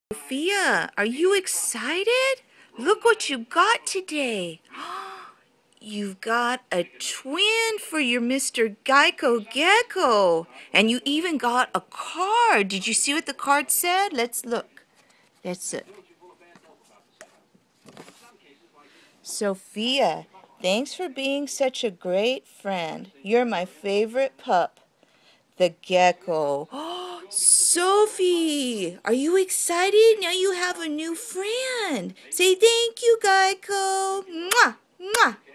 Sophia, are you excited? Look what you got today. You've got a twin for your Mr. Geico Gecko. And you even got a card. Did you see what the card said? Let's look. That's it. Sophia, thanks for being such a great friend. You're my favorite pup. The gecko. Oh, Sophie, are you excited? Now you have a new friend. Say thank you, Geico. Mwah, mwah.